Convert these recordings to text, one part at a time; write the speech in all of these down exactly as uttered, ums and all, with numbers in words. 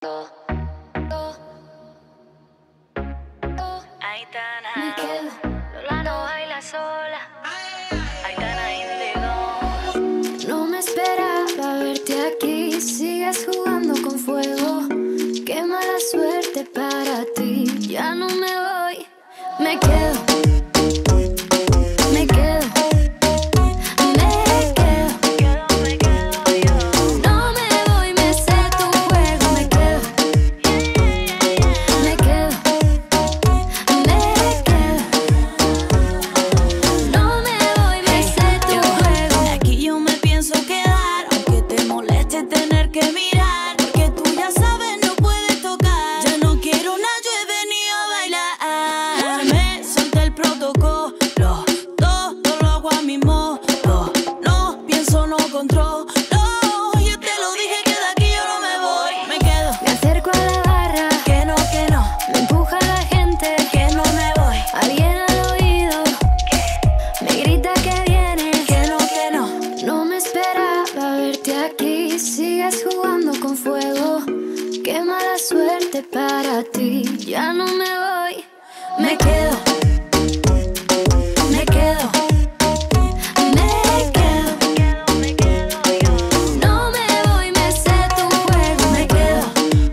Aitana, Lola no baila sola. Aitana Indigo. No me esperaba verte aquí, sigues jugando con fuego. Qué mala suerte para ti, ya no me voy. Me quedo, me quedo. Qué mala suerte para ti, ya no me voy. Me quedo, me quedo, me quedo, me quedo yo. No me voy, me sé tu juego. Me quedo,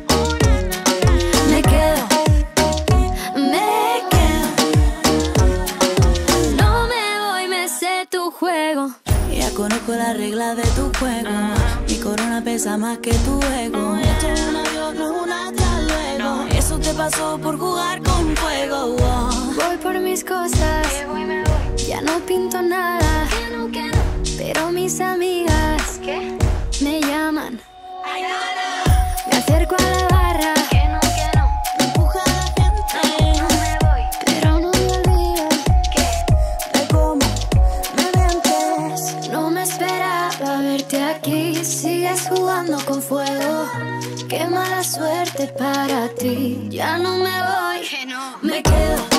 me quedo, me quedo. No me voy, me sé tu juego. Ya conozco las reglas de tu juego. Mi corona pesa más que tu ego. Esto es un adiós, no es un hasta luego. Eso te pasó por jugar con fuego. Voy por mis cosas, ya no pinto nada. Pero mis amigas me llaman. Me acerco a la barra, Me empuja la gente, pero no me olvido de cómo me mientes. No me esperaba verte aquí, sigues jugando con fuego. Qué mala suerte para ti, ya no me voy. Me quedo.